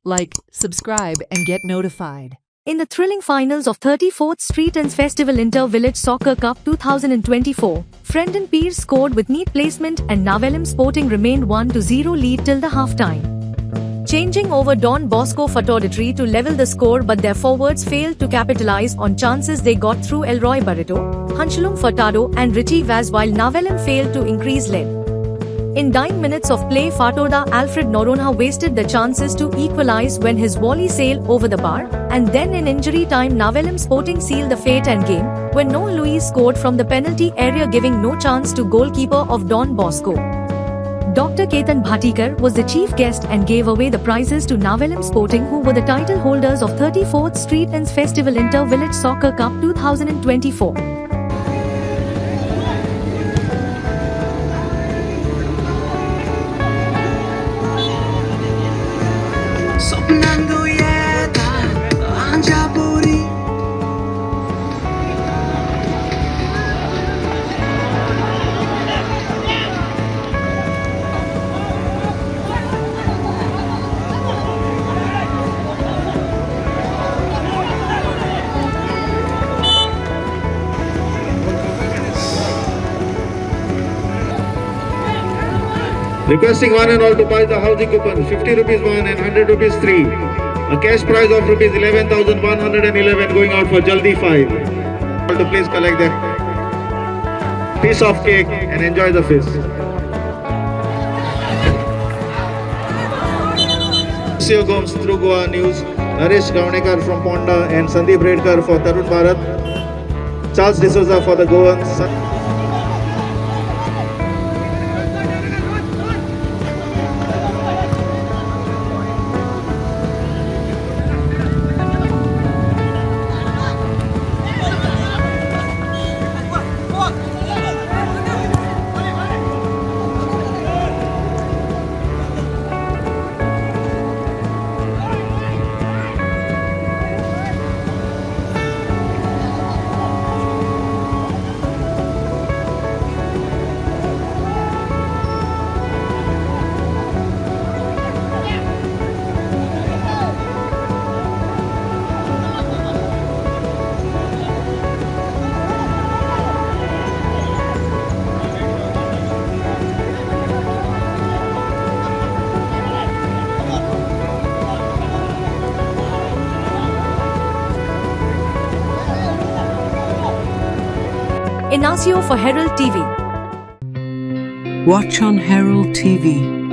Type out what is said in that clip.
like, subscribe and get notified. In the thrilling finals of 34th Street and Festival Inter-Village Soccer Cup 2024, Frendon Pierce scored with neat placement and Navelim Sporting remained 1-0 lead till the half-time. Changing over Don Bosco Fatodatri to level the score, but their forwards failed to capitalize on chances they got through Elroy Barreto, Hanshalum Furtado and Richie Vaz, while Navelim failed to increase lead. In 9 minutes of play, Fatorda Alfred Noronha wasted the chances to equalize when his volley sailed over the bar, and then in injury time Navelim Sporting sealed the fate and game, when Noel Luis scored from the penalty area, giving no chance to goalkeeper of Don Bosco. Dr. Ketan Bhatikar was the chief guest and gave away the prizes to Navelim Sporting, who were the title holders of 34th Street and Festival Inter-Village Soccer Cup 2024. Requesting one and all to buy the housing coupon, 50 rupees one and 100 rupees three. A cash prize of rupees 11,111 going out for Jaldi 5. All to please collect that piece of cake and enjoy the feast. Sio Gomes through Goa News, Naresh Gaunekar from Ponda and Sandeep Redkar for Tarun Bharat, Charles D'Souza for the Goans. Inacio for Herald TV. Watch on Herald TV.